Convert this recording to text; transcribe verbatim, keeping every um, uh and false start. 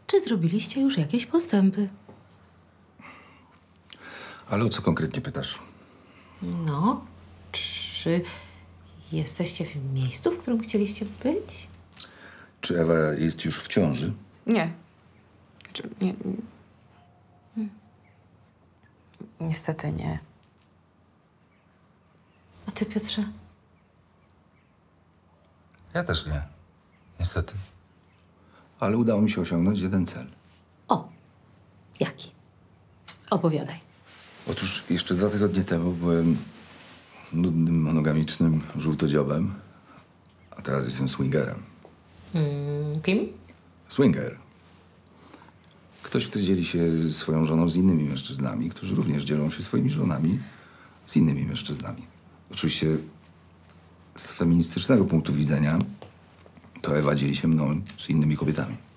czy zrobiliście już jakieś postępy? Ale o co konkretnie pytasz? No, czy jesteście w miejscu, w którym chcieliście być? Czy Ewa jest już w ciąży? Nie. Znaczy, nie. Niestety nie. A ty, Piotrze? Ja też nie. Niestety. Ale udało mi się osiągnąć jeden cel. O, jaki? Opowiadaj. Otóż jeszcze dwa tygodnie temu byłem nudnym, monogamicznym żółtodziobem, a teraz jestem swingerem. Mm, kim? Swinger. Ktoś, kto dzieli się swoją żoną z innymi mężczyznami, którzy również dzielą się swoimi żonami z innymi mężczyznami. Oczywiście z feministycznego punktu widzenia to Ewa dzieli się mną z innymi kobietami.